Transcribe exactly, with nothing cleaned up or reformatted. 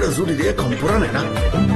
的组里的也搞不让来了。